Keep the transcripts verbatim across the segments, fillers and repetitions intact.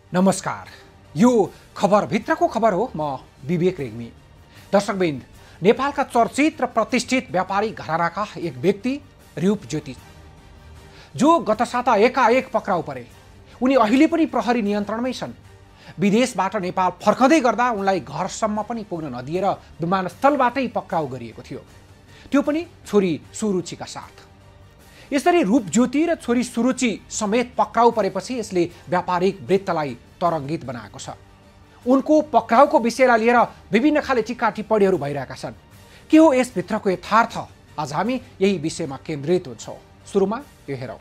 नमस्कार, यो खबरभित्रको खबर हो। म विवेक रेग्मी। दर्शकवृन्द, नेपालका चर्चित र प्रतिष्ठित व्यापारी घरानाका एक व्यक्ति रूप ज्योति, जो गत साता एकाएक पक्राउ परे। उनी अहिले पनि प्रहरी नियन्त्रणमै छन्। विदेशबाट नेपाल फर्कँदै गर्दा उनलाई घरसम्म पनि पुग्न नदिएर विमानस्थलबाटै पक्राउ गरिएको थियो, त्यो पनि छोरी सुरुचिका साथ। यसरी रूप ज्योति र छोरी सुरुचि समेत पक्राउ परेपछि यसले व्यापारिक वृत्तलाई तरङ्गित बनाएको छ। उनको पक्राउको विषयलाई लिएर विभिन्न खाले टिक्का टिप्पणीहरू भइरहेका छन्। के हो यसभित्रको यथार्थ? आज हामी यही विषयमा केन्द्रित हुन्छौँ। सुरुमा यो हेरौँ।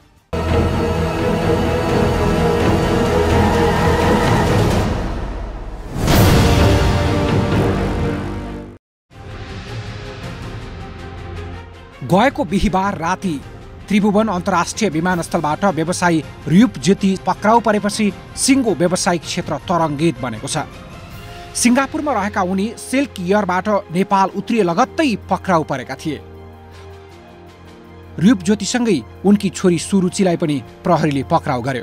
गएको बिहीबार राति त्रिभुवन अन्तर्राष्ट्रिय विमानस्थलबाट व्यवसायी रूप ज्योति पक्राउ परेपछि सिङ्गो व्यावसायिक क्षेत्र तरङ्गित बनेको छ। सिङ्गापुरमा रहेका उनी सिल्क एयरबाट नेपाल उत्रिए लगत्तै पक्राउ परेका थिए। रूप ज्योतिसँगै उनकी छोरी सुरुचिलाई पनि प्रहरीले पक्राउ गर्यो।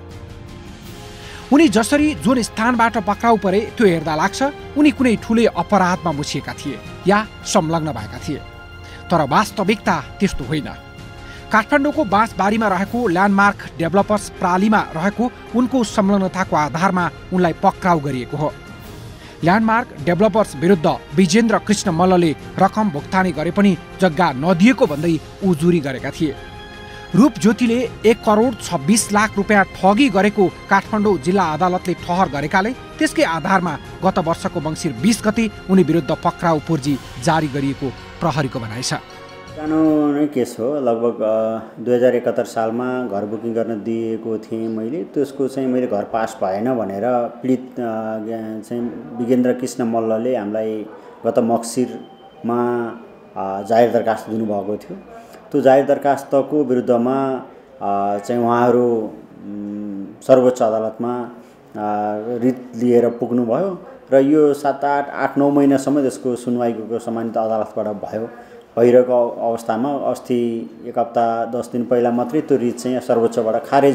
उनी जसरी जुन स्थानबाट पक्राउ परे त्यो हेर्दा लाग्छ उनी कुनै ठुलै अपराधमा मुछिएका थिए या संलग्न भएका थिए, तर वास्तविकता त्यस्तो होइन। काठमाडौँको बाँसबारीमा रहेको ल्यान्डमार्क डेभलपर्स प्रालीमा रहेको उनको संलग्नताको आधारमा उनलाई पक्राउ गरिएको हो। ल्यान्डमार्क डेभलपर्स विरुद्ध विजेन्द्र कृष्ण मल्लले रकम भुक्तानी गरे पनि जग्गा नदिएको भन्दै उजुरी गरेका थिए। रूप ज्योतिले एक करोड छब्बिस लाख रुपियाँ ठगी गरेको काठमाडौँ जिल्ला अदालतले ठहर गरेकाले त्यसकै आधारमा गत वर्षको मङ्सिर बीस गते उनी विरुद्ध पक्राउ पूर्जी जारी गरिएको प्रहरीको भनाइ छ। कानुनै केस हो। लगभग दुई हजार एकहत्तर सालमा घर बुकिङ गर्न दिएको थिएँ मैले। त्यसको चाहिँ मैले घर पास भएन भनेर पीडित चाहिँ विजेन्द्र कृष्ण मल्लले हामीलाई गत मक्सिरमा जाहेर दरखास्त दिनुभएको थियो। त्यो जाहेर दरखास्तको विरुद्धमा चाहिँ उहाँहरू सर्वोच्च अदालतमा रिट लिएर पुग्नुभयो र यो सात आठ आठ नौ महिनासम्म त्यसको सुनवाईको सम्मानित अदालतबाट भयो। भइरहेको अवस्थामा अस्ति एक हप्ता दस दिन पहिला मात्रै त्यो रिट चाहिँ सर्वोच्चबाट खारेज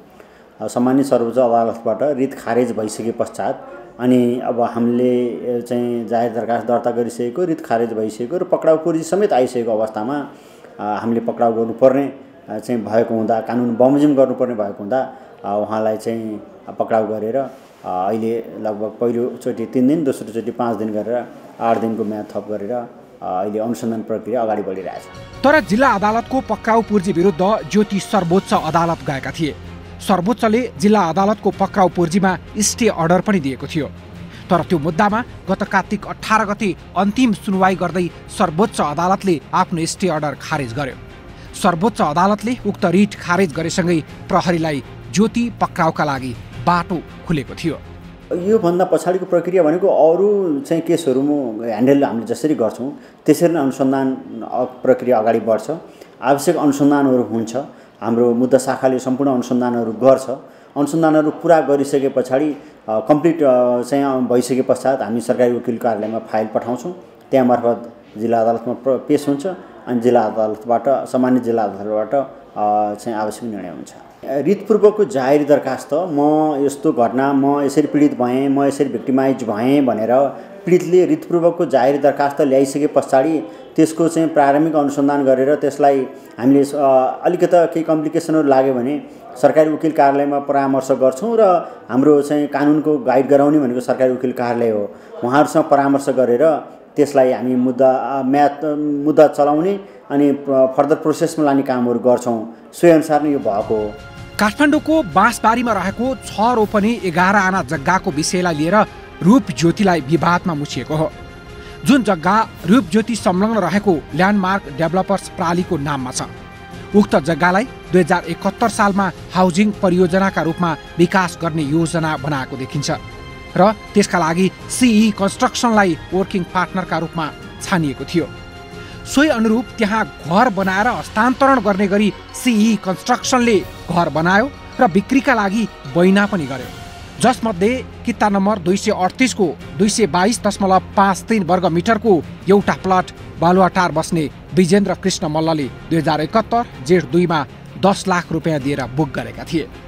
भयो। सम्मानित सर्वोच्च अदालतबाट रिट खारेज भइसके पश्चात अनि अब हामीले चाहिँ जाहेर दरखास्त दर्ता गरिसकेको, रिट खारेज भइसकेको र पक्राउ पूर्जी समेत आइसकेको अवस्थामा हामीले पक्राउ गर्नुपर्ने चाहिँ भएको हुँदा, कानुन बमोजिम गर्नुपर्ने भएको हुँदा उहाँलाई चाहिँ पक्राउ गरेर अहिले लगभग पहिलोचोटि तिन दिन, दोस्रोचोटि पाँच दिन गरेर आठ दिनको म्याद थप गरेर अहिले अनुसन्धान प्रक्रिया अगाडि बढिरहेछ। तर जिल्ला अदालतको पक्राउ पूर्जी विरुद्ध ज्योति सर्वोच्च अदालत गएका थिए। सर्वोच्चले जिल्ला अदालतको पक्राउ पूर्जीमा स्टे अर्डर पनि दिएको थियो, तर त्यो मुद्दामा गत कार्तिक अठार गते अन्तिम सुनवाई गर्दै सर्वोच्च अदालतले आफ्नो स्टे अर्डर खारेज गर्यो। सर्वोच्च अदालतले उक्त रिट खारेज गरेसँगै प्रहरीलाई ज्योति पक्राउका लागि बाटो खुलेको थियो। योभन्दा पछाडिको प्रक्रिया भनेको अरू चाहिँ केसहरू ह्यान्डल हामीले जसरी गर्छौँ त्यसरी नै अनुसन्धान प्रक्रिया अगाडि बढ्छ। आवश्यक अनुसन्धानहरू हुन्छ। हाम्रो मुद्दा शाखाले सम्पूर्ण अनुसन्धानहरू गर्छ। अनुसन्धानहरू पुरा गरिसके पछाडि कम्प्लिट चाहिँ भइसके पश्चात हामी सरकारी वकिल कार्यालयमा फाइल पठाउँछौँ। त्यहाँ मार्फत जिल्ला अदालतमा पेश हुन्छ अनि जिल्ला अदालतबाट सम्मानित जिल्ला अदालतबाट चाहिँ आवश्यक निर्णय हुन्छ। रिटपूर्वकको जाहेर दरखास्त म यस्तो घटना, म यसरी पीडित भएँ, म यसरी भिक्टिमाइज भएँ भनेर पीडितले रिटपूर्वकको जाहेर दरखास्त ल्याइसके पछाडि त्यसको चाहिँ प्रारम्भिक अनुसन्धान गरेर त्यसलाई हामीले अलिकता केही कम्प्लिकेसनहरू लाग्यो भने सरकारी वकिल कार्यालयमा परामर्श गर्छौँ र हाम्रो चाहिँ कानुनको गाइड गराउने भनेको सरकारी वकिल कार्यालय हो। उहाँहरूसँग परामर्श गरेर त्यसलाई हामी मुद्दा म्याद मुद्दा चलाउने अनि फर्दर प्रोसेसमा लाने कामहरू गर्छौँ। सोही अनुसार नै यो भएको हो। काठमाडौँको बाँसबारीमा रहेको छ रोपनी एघार आना जग्गाको विषयलाई लिएर रूप ज्योतिलाई विवादमा मुछिएको हो। जुन जग्गा रूप ज्योति संलग्न रहेको ल्यान्डमार्क डेभलपर्स प्रालीको नाममा छ। उक्त जग्गालाई दुई हजार एकहत्तर सालमा हाउजिङ परियोजनाका रूपमा विकास गर्ने योजना बनाएको देखिन्छ र त्यसका लागि सिई कन्स्ट्रक्सनलाई वर्किङ पार्टनरका रूपमा छानिएको थियो। सोही अनुरूप त्यहाँ घर बनाएर हस्तान्तरण गर्ने गरी सिई कन्स्ट्रक्सनले घर बनायो र बिक्रीका लागि बैना पनि गर्यो, जसमध्ये किता नम्बर दुई सय अडतिसको दुई सय बाइस दशमलव पाँच तीन वर्ग मिटरको एउटा प्लट बालुवाटार बस्ने विजेन्द्र कृष्ण मल्लले दुई हजार एकहत्तर जेठ दुईमा दस लाख रुपियाँ दिएर बुक गरेका थिए।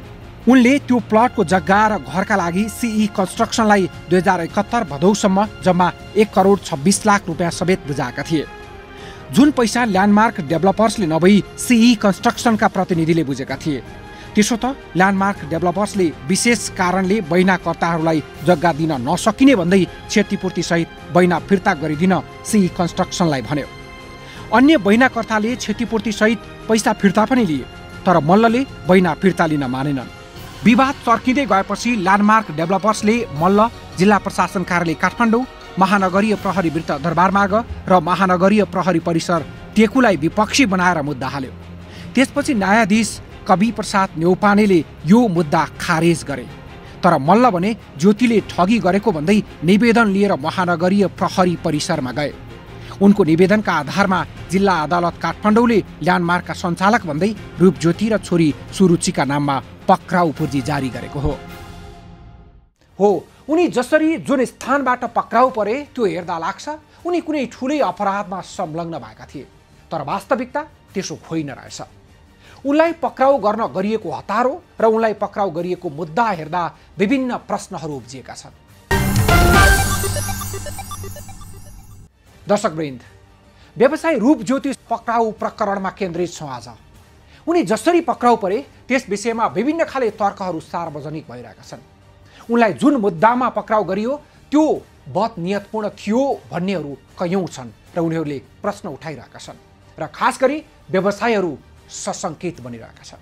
उनले त्यो प्लटको जग्गा र घरका लागि सिई कन्स्ट्रक्सनलाई दुई हजार एकहत्तर भदौसम्म जम्मा एक करोड छब्बिस लाख रुपियाँ समेत बुझाएका थिए। जुन पैसा ल्यान्डमार्क डेभलपर्सले नभई सिई कन्स्ट्रक्सनका प्रतिनिधिले बुझेका थिए। त्यसो त ल्यान्डमार्क डेभलपर्सले विशेष कारणले बैनाकर्ताहरूलाई जग्गा दिन नसकिने भन्दै क्षतिपूर्ति सहित बैना फिर्ता गरिदिन सिई कन्स्ट्रक्सनलाई भन्यो। अन्य बैनाकर्ताले क्षतिपूर्ति सहित पैसा फिर्ता पनि लिए, तर मल्लले बैना फिर्ता लिन मानेनन्। विवाद चर्किँदै गएपछि ल्यान्डमार्क डेभलपर्सले मल्ल, जिल्ला प्रशासन कार्यालय काठमाडौँ, महानगरीय प्रहरी वृत्त दरबारमार्ग र महानगरीय प्रहरी परिसर टेकुलाई विपक्षी बनाएर मुद्दा हाल्यो। त्यसपछि न्यायाधीश कवि प्रसाद न्यौपानेले यो मुद्दा खारेज गरे। तर मल्ल भने ज्योतिले ठगी गरेको भन्दै निवेदन लिएर महानगरीय प्रहरी परिसरमा गए। उनको निवेदनका आधारमा जिल्ला अदालत काठमाडौँले ल्यान्डमार्कका सञ्चालक भन्दै रूपज्योति र छोरी सुरुचिका नाममा पक्राउ पूर्जी जारी गरेको हो। हो उनी जसरी जुन स्थानबाट पक्राउ परे त्यो हेर्दा लाग्छ उनी कुनै ठुलै अपराधमा संलग्न भएका थिए, तर वास्तविकता त्यसो होइन रहेछ। उनलाई पक्राउ गर्न गरिएको हतारो र उनलाई पक्राउ गरिएको मुद्दा हेर्दा विभिन्न प्रश्नहरू उब्जिएका छन्। दर्शकवृन्द, व्यवसायी रूपज्योति पक्राउ प्रकरणमा केन्द्रित छौँ आज। उनी जसरी पक्राउ परे त्यस विषयमा विभिन्न खाले तर्कहरू सार्वजनिक भइरहेका छन्। उनलाई जुन मुद्दामा पक्राउ गरियो त्यो बदनियतपूर्ण थियो भन्नेहरू कयौँ छन् र उनीहरूले प्रश्न उठाइरहेका छन् र खास गरी व्यवसायीहरू सशङ्कित बनिरहेका छन्।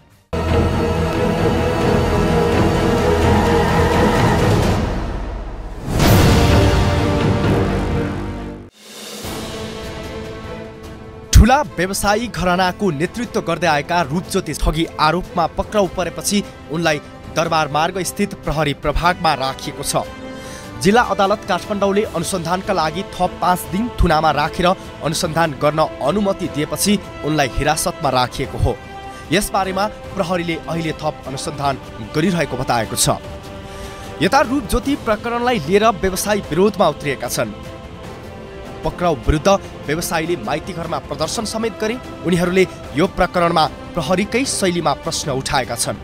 ठुला व्यवसायी घरानाको नेतृत्व गर्दै आएका रूपज्योति ठगी आरोपमा पक्राउ परेपछि उनलाई दरबार मार्ग स्थित प्रहरी प्रभागमा राखिएको छ। जिल्ला अदालत काठमाडौँले अनुसन्धानका लागि थप पाँच दिन थुनामा राखेर अनुसन्धान गर्न अनुमति दिएपछि उनलाई हिरासतमा राखिएको हो। यसबारेमा प्रहरीले अहिले थप अनुसन्धान गरिरहेको बताएको छ। यता रूपज्योति प्रकरणलाई लिएर व्यवसायी विरोधमा उत्रिएका छन्। पक्राउ विरुद्ध व्यवसायीले माइती घरमा प्रदर्शन समेत गरे। उनीहरूले यो प्रकरणमा प्रहरीकै शैलीमा प्रश्न उठाएका छन्।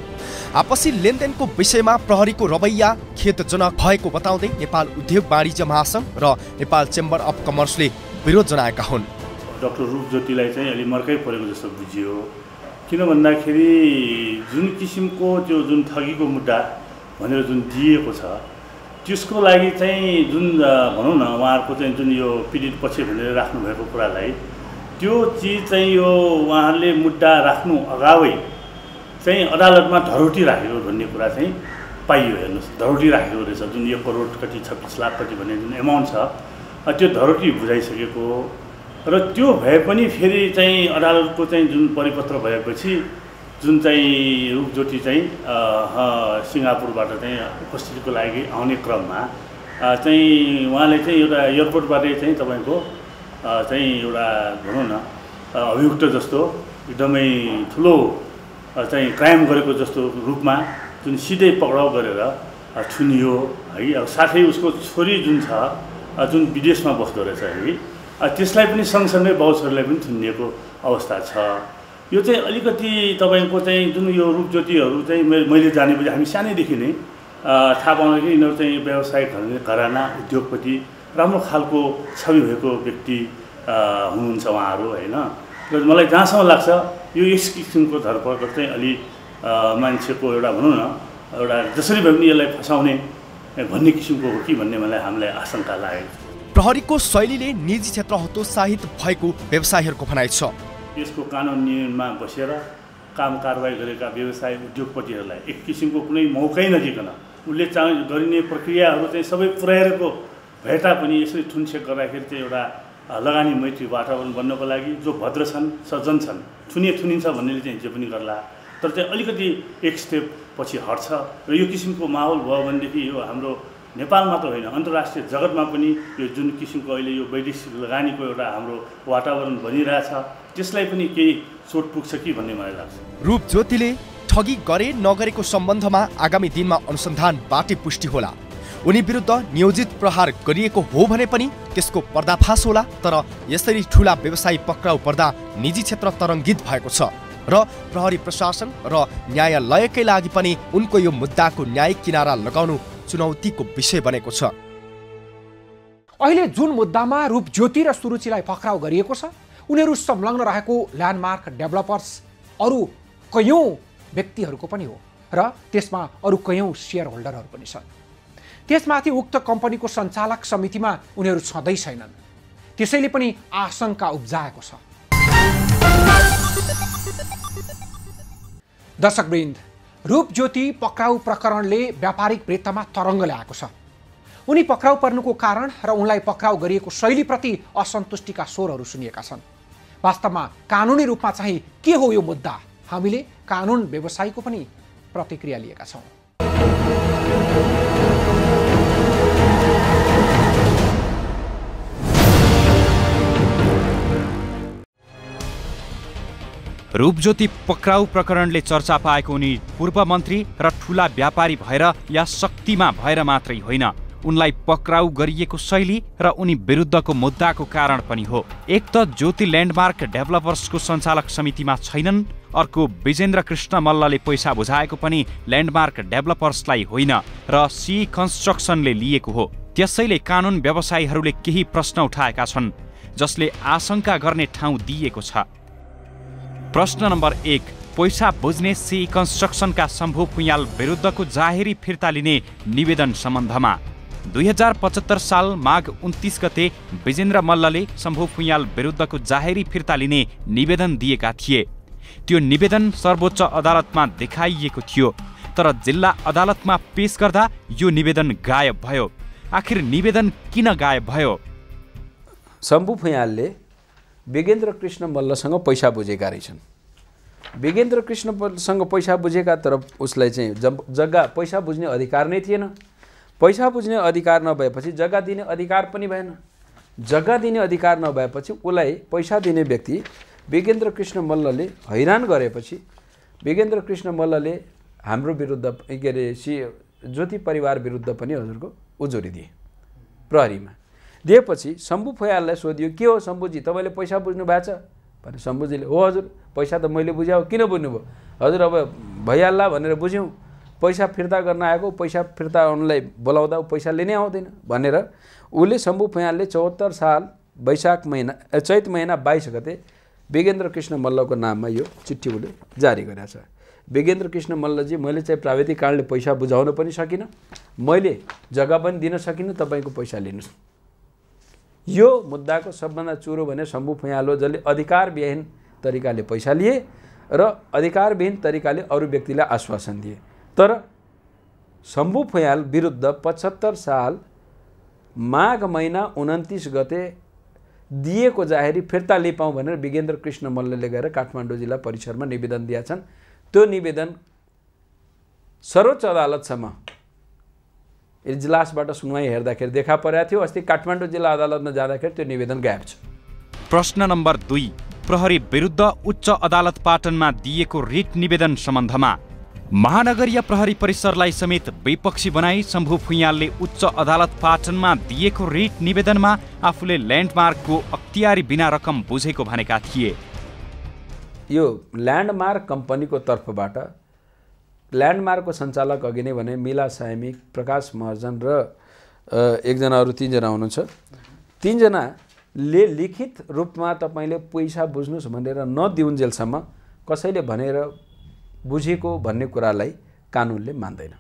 आपसी लेनदेनको विषयमा प्रहरीको रवैया खेदजनक भएको बताउँदै नेपाल उद्योग वाणिज्य महासंघ र नेपाल चेम्बर अफ कमर्सले विरोध जनाएका हुन्। डाक्टर रूपज्योतिलाई चाहिँ अलि मर्कै परेको जस्तो बुझियो। किन भन्दाखेरि जुन किसिमको त्यो जुन ठगीको मुद्दा भनेर जुन दिएको छ त्यसको लागि चाहिँ जुन भनौँ न उहाँहरूको चाहिँ जुन यो पीडित पक्ष भनेर राख्नुभएको कुरालाई त्यो चिज चाहिँ यो उहाँहरूले मुद्दा राख्नु अगावै चाहिँ अदालतमा धरोटी राखेको भन्ने कुरा चाहिँ पाइयो। हेर्नुहोस्, धरोटी राखेको रहेछ। जुन एक करोड कति छब्बिस लाख कति भन्ने जुन एमाउन्ट छ त्यो धरोटी बुझाइसकेको र त्यो भए पनि फेरि चाहिँ अदालतको चाहिँ जुन परिपत्र भएपछि जुन चाहिँ रूपज्योति चाहिँ सिङ्गापुरबाट चाहिँ उपस्थितिको लागि आउने क्रममा चाहिँ उहाँले चाहिँ एउटा एयरपोर्टबाटै चाहिँ तपाईँको चाहिँ एउटा भनौँ न अभियुक्त जस्तो एकदमै ठुलो चाहिँ क्राइम गरेको जस्तो रूपमा जुन सिधै पक्राउ गरेर थुनियो है। अब साथै उसको छोरी जुन छ जुन विदेशमा बस्दो रहेछ है, त्यसलाई पनि सँगसँगै बाउछोरीलाई पनि थुनिएको अवस्था छ। यो चाहिँ अलिकति तपाईँको चाहिँ जुन यो रूपज्योतिहरू चाहिँ मैले जानेपछि हामी सानैदेखि नै थाहा पाउँदा कि यिनीहरू चाहिँ व्यवसायिक घराना उद्योगपति राम्रो खालको छवि भएको व्यक्ति हुनुहुन्छ उहाँहरू होइन। र मलाई जहाँसम्म लाग्छ यो यस किसिमको धरपकड चाहिँ अलि मान्छेको एउटा भनौँ न एउटा जसरी भए पनि यसलाई फसाउने भन्ने किसिमको हो कि भन्ने मलाई हामीलाई आशंका लागेको छ। प्रहरीको शैलीले निजी क्षेत्र हतोत्साहित भएको व्यवसायीहरूको भनाइ छ। यसको कानुन नियममा बसेर काम कारवाही गरेका व्यवसाय उद्योगपतिहरूलाई एक किसिमको कुनै मौकै नदिकन उसले चाहिँ गरिने प्रक्रियाहरू चाहिँ सबै पुर्याएको भए तापनि यसरी थुनछेक गर्दाखेरि चाहिँ एउटा लगानी मैत्री वातावरण बन्नको लागि जो भद्र छन् सज्जन छन् थुनिए थुनिन्छ भन्नेले चाहिँ जे पनि गर्ला, तर चाहिँ अलिकति एक स्टेप पछि हट्छ र यो किसिमको माहौल भयो भनेदेखि यो हाम्रो नेपाल मात्र होइन अन्तर्राष्ट्रिय जगतमा पनि यो जुन किसिमको अहिले यो वैदेशिक लगानीको एउटा हाम्रो वातावरण बनिरहेछ त्यसलाई पनि केही चोट पुग्छ कि भन्ने मलाई लाग्छ। रूपज्योतिले ठगी गरे नगरेको सम्बन्धमा आगामी दिनमा अनुसन्धान बाटे पुष्टि होला। उनी विरुद्ध नियोजित प्रहार गरिएको हो भने पनि त्यसको पर्दाफास होला। तर यसरी ठूला व्यवसायी पक्राउ पर्दा निजी क्षेत्र तरङ्गित भएको छ। र प्रहरी प्रशासन र न्यायालयकै लागि पनि उनको यो मुद्दाको न्यायिक किनारा लगाउनु चुनौतीको विषय बनेको छ। अहिले जुन मुद्दामा रूपज्योति र सुरुचिलाई पक्राउ गरिएको छ उनीहरू संलग्न रहेको ल्यान्डमार्क डेभलपर्स अरू कयौं व्यक्तिहरूको पनि हो र त्यसमा अरू कयौं शेयर होल्डरहरू पनि छन्। त्यसमाथि उक्त कम्पनीको सञ्चालक समितिमा उनीहरू छँदै छैनन्। त्यसैले पनि आशंका उब्जाएको छ। दर्शकवृन्द, रूपज्योति पक्राउ प्रकरणले व्यापारिक वृत्तमा तरङ्ग ल्याएको छ। उनी पक्राउ पर्नुको कारण र उनलाई पक्राउ गरिएको शैलीप्रति असन्तुष्टिका स्वरहरू सुनिएका छन्। वास्तवमा कानुनी रूपमा चाहिँ के हो यो मुद्दा? हामीले कानुन व्यवसायीको पनि प्रतिक्रिया लिएका छौँ। रूपज्योति पक्राउ प्रकरणले चर्चा पाएको उनी पूर्व मन्त्री र ठूला व्यापारी भएर या शक्तिमा भएर मात्रै होइन, उनलाई पक्राउ गरिएको शैली र उनी विरुद्धको मुद्दाको कारण पनि हो। एक त ज्योति ल्यान्डमार्क डेभलपर्सको सञ्चालक समितिमा छैनन्, अर्को विजेन्द्र कृष्ण मल्लले पैसा बुझाएको पनि ल्यान्डमार्क डेभलपर्सलाई होइन र सी कन्स्ट्रक्सनले लिएको हो। त्यसैले कानुन व्यवसायीहरूले केही प्रश्न उठाएका छन् जसले आशंका गर्ने ठाउँ दिएको छ। प्रश्न नम्बर एक, पैसा बुझ्ने सी कन्स्ट्रक्सनका शम्भु फुयाल विरुद्धको जाहेरी फिर्ता लिने निवेदन सम्बन्धमा दुई हजार पचहत्तर साल माघ उन्तीस गते विजेन्द्र मल्लले शम्भु फुयाल विरुद्धको जाहेरी फिर्ता लिने निवेदन दिएका थिए। त्यो निवेदन सर्वोच्च अदालतमा देखाइएको थियो, तर जिल्ला अदालतमा पेश गर्दा यो निवेदन गायब भयो। आखिर निवेदन किन गायब भयो? शम्भु फुयालले विजेन्द्र कृष्ण मल्लसँग पैसा बुझेका रहेछन्। विजेन्द्र कृष्ण मल्लसँग पैसा बुझेका, तर उसलाई चाहिँ जग्गा पैसा बुझ्ने अधिकार नै थिएन। पैसा बुझ्ने अधिकार नभएपछि जग्गा दिने अधिकार पनि भएन। जग्गा दिने अधिकार नभएपछि उसलाई पैसा दिने व्यक्ति विजेन्द्र कृष्ण मल्लले हैरान गरेपछि विजेन्द्र कृष्ण मल्लले हाम्रो विरुद्ध के अरे सी ज्योति परिवार विरुद्ध पनि हजुरको उजुरी दिए। प्रहरीमा दिएपछि शम्भु फुयाललाई सोधियो, के हो शम्भुजी, तपाईँले पैसा बुझ्नु भएको छ भने शम्भुजीले, हो हजुर, पैसा त मैले बुझाऊ, किन बुझ्नुभयो? हजुर अब भइहाल्ला भनेर बुझ्यौँ, पैसा फिर्ता गर्न आएको, पैसा फिर्ता उनलाई बोलाउँदा पैसा लिनै आउँदैन भनेर उसले शम्भु फुयालले चौहत्तर साल वैशाख महिना चैत महिना बाइस गते विजेन्द्र कृष्ण मल्लको नाममा यो चिठी उसले जारी गरेको छ। विजेन्द्र कृष्ण मल्लजी, मैले चाहिँ प्राविधिक कारणले पैसा बुझाउन पनि सकिनँ, मैले जग्गा पनि दिन सकिनँ, तपाईँको पैसा लिनुहोस्। यो मुद्दाको सबभन्दा चुरो भने शम्भु फुयाल हो, जसले अधिकारविहीन तरिकाले पैसा लिए र अधिकारविहीन तरिकाले अरू व्यक्तिलाई आश्वासन दिए। तर शम्भु फुयाल विरुद्ध पचहत्तर साल माघ महिना उन्तिस गते दिएको जाहेरी फिर्ता लिपाउँ भनेर विजेन्द्र कृष्ण मल्लले गएर काठमाडौँ जिल्ला परिसरमा निवेदन दिएका छन्। त्यो निवेदन सर्वोच्च अदालतसम्म इजलासबाट सुनवाई हेर्दाखेरि देखा परेको थियो। अस्ति काठमाडौँ जिल्ला अदालतमा जाँदाखेरि त्यो निवेदन गायब छ। प्रश्न नम्बर दुई, प्रहरी विरुद्ध उच्च अदालत पाटनमा दिएको रिट निवेदन सम्बन्धमा महानगरीय प्रहरी परिसरलाई समेत विपक्षी बनाई शम्भु फुयालले उच्च अदालत पाटनमा दिएको रिट निवेदनमा आफूले ल्यान्डमार्कको अख्तियारी बिना रकम बुझेको भनेका थिए। यो ल्यान्डमार्क कम्पनीको तर्फबाट ल्यान्डमार्कको सञ्चालक अघि नै भने मिला सायमिक, प्रकाश महर्जन र एकजना अरू तीनजना हुनुहुन्छ। तीनजनाले लिखित रूपमा तपाईँले पैसा बुझ्नुहोस् भनेर नदिउन्जेलसम्म कसैले भनेर बुझेको भन्ने कुरालाई कानुनले मान्दैन।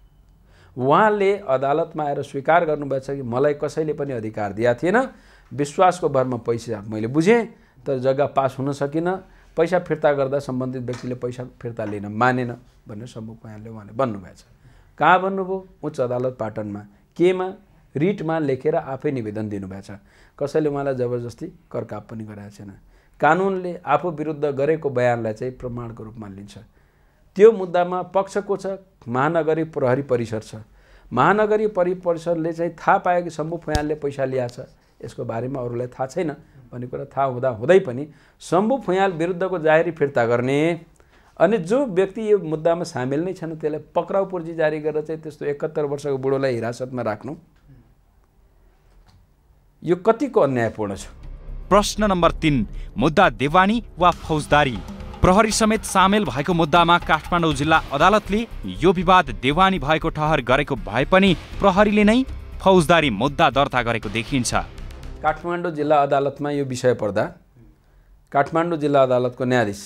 उहाँले अदालतमा आएर स्वीकार गर्नुभएको छ कि मलाई कसैले पनि अधिकार दिएको थिएन, विश्वासको भरमा पैसा मैले बुझेँ, तर जग्गा पास हुन सकिनँ, पैसा फिर्ता गर्दा सम्बन्धित व्यक्तिले पैसा फिर्ता लिन मानेन भनेर शम्भु फुयालले उहाँले भन्नुभएको छ। कहाँ भन्नुभयो? उच्च अदालत पाटनमा। केमा? रिटमा लेखेर आफै निवेदन दिनुभएको छ। कसैले उहाँलाई जबरजस्ती करकाप पनि गराएको छैन। कानुनले आफू विरुद्ध गरेको बयानलाई चाहिँ प्रमाणको रूपमा लिन्छ। त्यो मुद्दामा पक्षको छ महानगरी प्रहरी परिसर छ। महानगरी प्रहरी परिसरले चाहिँ थाहा पायो कि शम्भु फुयालले पैसा ल्याएको छ, यसको बारेमा अरूलाई थाहा छैन भन्ने कुरा थाहा हुँदा हुँदै पनि शम्भु फुयाल विरुद्धको जाहेरी फिर्ता गर्ने अनि जो व्यक्ति यो मुद्दामा सामेल नै छन् त्यसलाई पक्राउ पूर्जी जारी गरेर चाहिँ त्यस्तो एकहत्तर वर्षको बुढोलाई हिरासतमा राख्नु यो कतिको अन्यायपूर्ण छ। प्रश्न नम्बर तीन, मुद्दा देवानी वा फौजदारी? प्रहरी समेत सामेल भएको मुद्दामा काठमाडौँ जिल्ला अदालतले यो विवाद देवानी भएको ठहर गरेको भए पनि प्रहरीले नै फौजदारी मुद्दा दर्ता गरेको देखिन्छ। काठमाडौँ जिल्ला अदालतमा यो विषय पर्दा काठमाडौँ जिल्ला अदालतको न्यायाधीश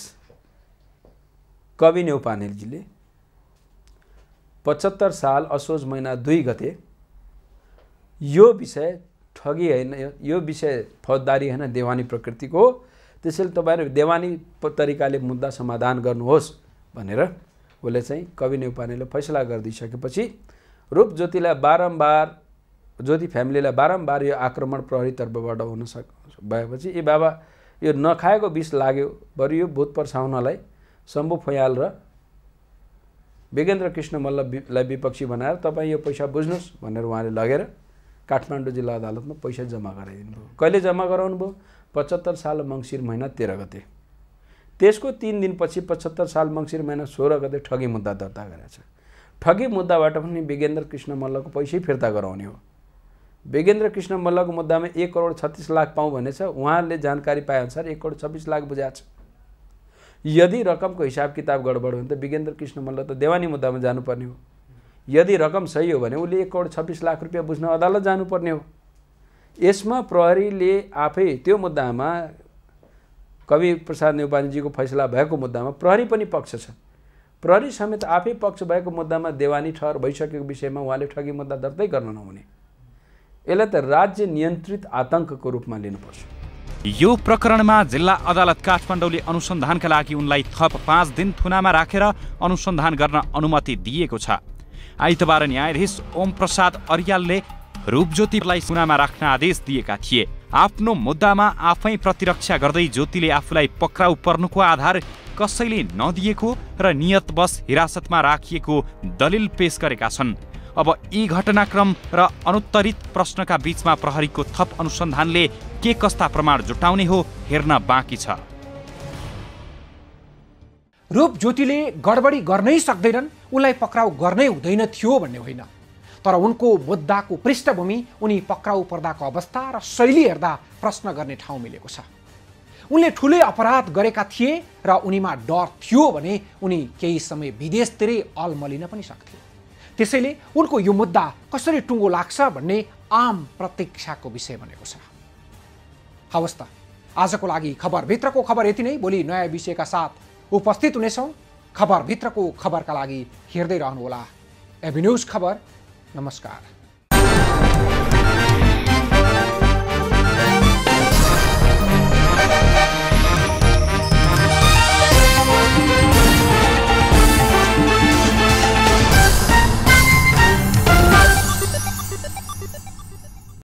कवि न्यौपानेलजीले पचहत्तर साल असोज महिना दुई गते यो विषय ठगी होइन, यो विषय फौजदारी होइन, देवानी प्रकृतिको हो, त्यसैले तपाईँहरू देवानी तरिकाले मुद्दा समाधान गर्नुहोस् भनेर उसले चाहिँ कवि न्यौपानेले फैसला गरिदिइसकेपछि रूप ज्योतिलाई बारम्बार ज्योति फ्यामिलीलाई बारम्बार यो आक्रमण प्रहरी तर्फबाट हुन सक भएपछि ए बाबा यो नखाएको विष लाग्यो, बरु यो भूत पर्साउनलाई शम्भु फयाल र विगेन्द्र कृष्ण मल्ललाई विपक्षी बनाएर तपाईँ यो पैसा बुझ्नुहोस् भनेर उहाँले लगेर काठमाडौँ जिल्ला अदालतमा पैसा जम्मा गराइदिनु भयो। कहिले जम्मा गराउनु भयो? पचहत्तर साल मङ्सिर महिना तेह्र गते। त्यसको तीन दिनपछि पचहत्तर साल मङ्सिर महिना सोह्र गते ठगी मुद्दा दर्ता गरेछ। ठगी मुद्दाबाट पनि विगेन्द्र कृष्ण मल्लको पैसै फिर्ता गराउने हो। विगेन्द्र कृष्ण मल्लको मुद्दामा एक करोड छत्तिस लाख पाउँ भनेछ, उहाँले जानकारी पाएअनुसार एक करोड छब्बिस लाख बुझाएको छ। यदि रकमको हिसाब किताब गडबड हो भने त विगेन्द्र कृष्ण मल्ल त देवानी मुद्दामा जानुपर्ने हो। यदि रकम सही हो भने उसले एक करोड छब्बिस लाख रुपियाँ बुझ्न अदालत जानुपर्ने हो। यसमा प्रहरीले आफै त्यो मुद्दामा कवि प्रसाद न्यौपानेजीको फैसला भएको मुद्दामा प्रहरी पनि पक्ष छ। प्रहरी समेत आफै पक्ष भएको मुद्दामा देवानी ठहर भइसकेको विषयमा उहाँले ठगी मुद्दा दर्तै गर्न नहुने। यसलाई त राज्य नियन्त्रित आतङ्कको रूपमा लिनुपर्छ। यो प्रकरणमा जिल्ला अदालत काठमाडौँले अनुसन्धानका लागि उनलाई थप पाँच दिन थुनामा राखेर अनुसन्धान गर्न अनुमति दिएको छ। आइतबार न्यायाधीश ओम प्रसाद अर्यालले रूपज्योतिलाई थुनामा राख्न आदेश दिएका थिए। आफ्नो मुद्दामा आफै प्रतिरक्षा गर्दै ज्योतिले आफूलाई पक्राउ पर्नुको आधार कसैले नदिएको र नियतवश हिरासतमा राखिएको दलिल पेश गरेका छन्। अब यी घटनाक्रम र अनुत्तरित प्रश्नका बीचमा प्रहरीको थप अनुसन्धानले के कस्ता प्रमाण जुटाउने हो हेर्न बाँकी छ। रूप ज्योतिले गडबडी गर्नै सक्दैनन्, उनलाई पक्राउ गर्नै हुँदैन थियो भन्ने होइन, तर उनको मुद्दाको पृष्ठभूमि, उनी पक्राउ पर्दाको अवस्था र शैली हेर्दा प्रश्न गर्ने ठाउँ मिलेको छ। उनले ठुलै अपराध गरेका थिए र उनीमा डर थियो भने उनी केही समय विदेशतिरै अलमलिन पनि सक्थे। त्यसैले उनको यो मुद्दा कसरी टुङ्गो लाग्छ भन्ने आम प्रतीक्षाको विषय बनेको छ। हवस् त, आजको लागि खबरभित्रको खबर यति नै। भोलि नयाँ विषयका साथ उपस्थित हुनेछौँ। खबरभित्रको खबरका लागि हेर्दै रहनुहोला एबी न्युज खबर। नमस्कार।